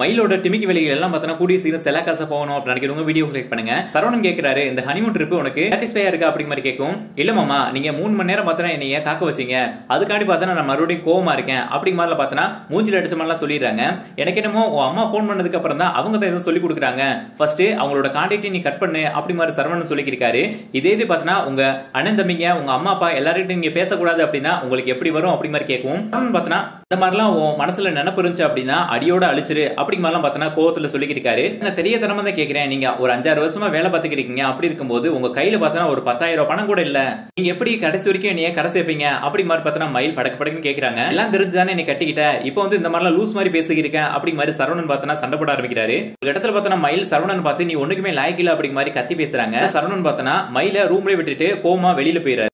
மயிலோட டிமிக்கி வேலைகள் எல்லாம் பார்த்தா கூடிய சீக்கிரம் செலா காசா போகணும் அப்படின்னு நினைக்கிறவங்க வீடியோ கிளிக் பண்ணுங்க. சரவணன் கேட்கிறாரு, இந்த ஹனிமூன் ட்ரிப் உனக்கு சாட்டிஸ்ஃபையா இருக்கா அப்படி மாதிரி கேட்கும். இல்ல மாமா, நீங்க 3 மணி நேரம் பார்த்தா என்னைய காக்க வச்சீங்க, அதுக்காண்டி பார்த்தா நான் மறுபடியும் கோவமா இருக்கேன் அப்படி மாதிரி பார்த்தா மூஞ்சில அடிச்ச மாதிரிலாம் சொல்லிடுறாங்க. எனக்கு என்னமோ உன் அம்மா போன் பண்ணதுக்கு அப்புறம் தான் அவங்க தான் எதுவும் சொல்லி கொடுக்குறாங்க, ஃபர்ஸ்ட் அவங்களோட கான்டாக்ட் நீ கட் பண்ணு அப்படி மாதிரி சரவணன் சொல்லியிருக்காரு. இதே இது பார்த்தா உங்க அண்ணன் தம்பிங்க உங்க அம்மா அப்பா எல்லார்கிட்டையும் நீங்க பேசக்கூடாது அப்படின்னா உங்களுக்கு எப்படி வரும் அப்படி மாதிரி கேட்கும். சரவணன் பார்த்தா இந்த மாதிரிலாம் உன் மனசுல நினைப்பு இருந்துச்சு அப்படின்னா அடியோட அழிச்சிரு அப்படி மாதிரிலாம் பார்த்தா கோவத்துல சொல்லியிருக்காரு. நான் தெரிய தரமா தான் கேட்கிறேன், நீங்க ஒரு 5-6 வருஷமா வேலை பார்த்துக்கிறீங்க, அப்படி இருக்கும்போது உங்க கையில பார்த்தா ஒரு 10,000 பணம் கூட இல்ல, நீங்க எப்படி கடைசி வரைக்கும் நீ கரை சேர்ப்பீங்க அப்படி மாதிரி பார்த்தா மயில் படக்கு படக்குன்னு கேட்கறாங்க. எல்லாம் தெரிஞ்சுதானே நீ கட்டிக்கிட்ட, இப்போ வந்து இந்த மாதிரிலாம் லூஸ் மாதிரி பேசிக்கிறேன் அப்படி மாதிரி சரவணன் பார்த்தா சண்டை போட ஆரம்பிக்கிறாரு. ஒரு இடத்துல பார்த்தா மயில் சரவணன் பார்த்து நீ ஒண்ணுக்குமே லாய்க்கில்ல அப்படி மாதிரி கத்தி பேசுறாங்க. சரவணன் பார்த்தா மயில ரூம்லயே விட்டுட்டு கோவமா வெளியில போயிறாரு.